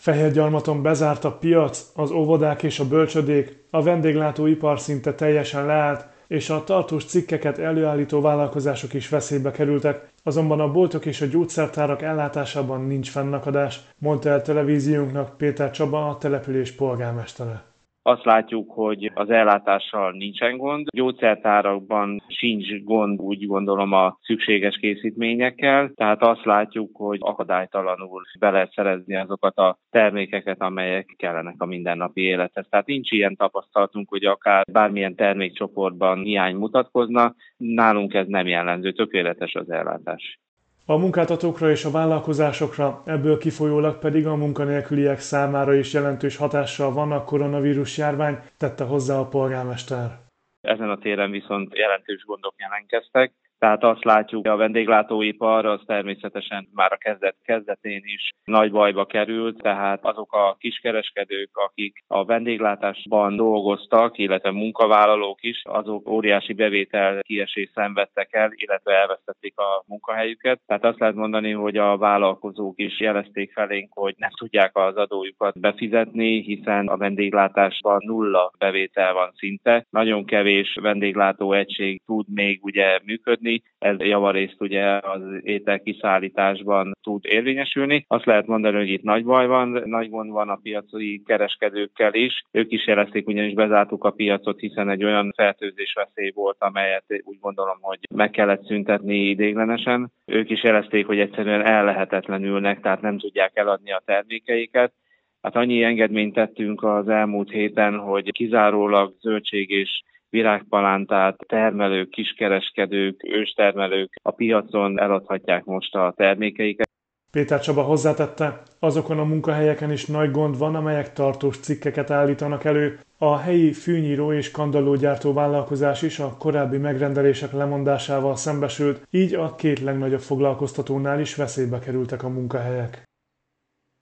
Fehérgyarmaton bezárt a piac, az óvodák és a bölcsödék, a vendéglátóipar szinte teljesen leállt, és a tartós cikkeket előállító vállalkozások is veszélybe kerültek, azonban a boltok és a gyógyszertárak ellátásában nincs fennakadás, mondta el televíziónknak Péter Csaba, a település polgármestere. Azt látjuk, hogy az ellátással nincsen gond, gyógyszertárakban sincs gond, úgy gondolom, a szükséges készítményekkel, tehát azt látjuk, hogy akadálytalanul be lehet szerezni azokat a termékeket, amelyek kellenek a mindennapi élethez. Tehát nincs ilyen tapasztalatunk, hogy akár bármilyen termékcsoportban hiány mutatkozna, nálunk ez nem jellemző, tökéletes az ellátás. A munkáltatókra és a vállalkozásokra, ebből kifolyólag pedig a munkanélküliek számára is jelentős hatással van a koronavírus járvány, tette hozzá a polgármester. Ezen a téren viszont jelentős gondok jelentkeztek. Tehát azt látjuk, hogy a vendéglátóipar az természetesen már a kezdetén is nagy bajba került, tehát azok a kiskereskedők, akik a vendéglátásban dolgoztak, illetve munkavállalók is, azok óriási bevétel kiesést szenvedtek el, illetve elvesztették a munkahelyüket. Tehát azt lehet mondani, hogy a vállalkozók is jelezték felénk, hogy nem tudják az adójukat befizetni, hiszen a vendéglátásban nulla bevétel van szinte. Nagyon kevés vendéglátó egység tud még ugye működni. Ez javarészt ugye az ételkiszállításban tud érvényesülni. Azt lehet mondani, hogy itt nagy baj van, nagy gond van a piaci kereskedőkkel is. Ők is jelezték, ugyanis bezártuk a piacot, hiszen egy olyan fertőzés veszély volt, amelyet úgy gondolom, hogy meg kellett szüntetni ideiglenesen. Ők is jelezték, hogy egyszerűen ellehetetlenülnek, tehát nem tudják eladni a termékeiket. Hát annyi engedményt tettünk az elmúlt héten, hogy kizárólag zöldség és virágpalántát termelők, kiskereskedők, őstermelők a piacon eladhatják most a termékeiket. Péter Csaba hozzátette, azokon a munkahelyeken is nagy gond van, amelyek tartós cikkeket állítanak elő. A helyi fűnyíró és kandallógyártó vállalkozás is a korábbi megrendelések lemondásával szembesült, így a két legnagyobb foglalkoztatónál is veszélybe kerültek a munkahelyek.